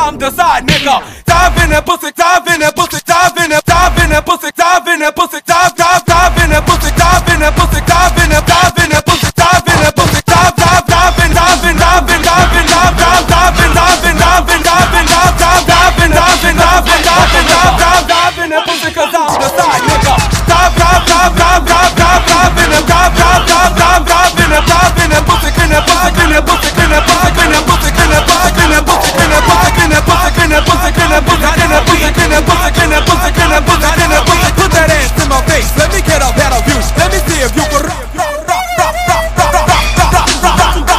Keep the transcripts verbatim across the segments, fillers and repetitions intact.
I'm the side nigga. Dive in that pussy, dive in that pussy, dive in that, dive in that pussy, dive in that pussy, dive, dive, dive in that pussy, dive in that pussy, dive in that, dive in that pussy, dive in that pussy, dive, dive, dive in, dive in, dive in, dive in, dive, dive, dive in, dive in, dive in, dive in, dive, dive, dive in, dive in, dive in, dive in, dive, dive, dive in that pussy 'cause I'm the side nigga. Dive, dive, dive, dive, dive, dive, dive in that, dive, dive, dive, dive, dive in that, dive in that pussy, in that pussy, in that pussy, in that pussy, in that pussy, in that pussy, in that pussy, in that pussy, in that pussy, in that pussy, in that pussy, in that pussy, in that pussy, in that pussy, in that pussy, in that pussy. Put that ass in my face. Let me get a better view. Let me see if you can rock, rock, rock, rock, rock, rock, rock, rock, rock, rock, rock, rock,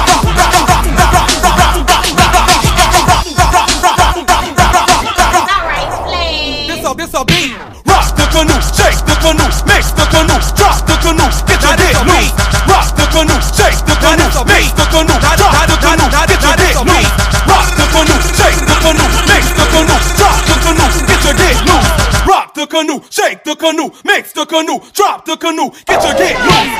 this a beat. Rock the canoe, shake the canoe, mix the canoe, drop the canoe, get your dick loose. Rock the canoe, shake the canoe, mix the canoe, drop the canoe, get your dick loose. Rock the canoe, shake the canoe, mix the canoe, drop the canoe, get your dick loose. Rock the canoe, shake the canoe, mix the canoe, drop the canoe, get your dick loose.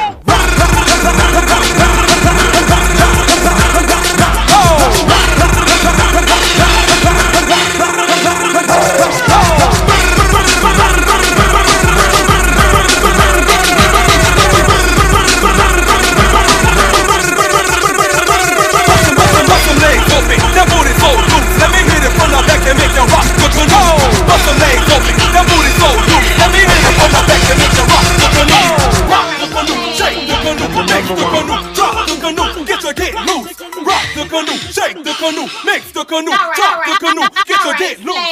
Shake the canoe, mix the canoe, drop the canoe, get your dick loose.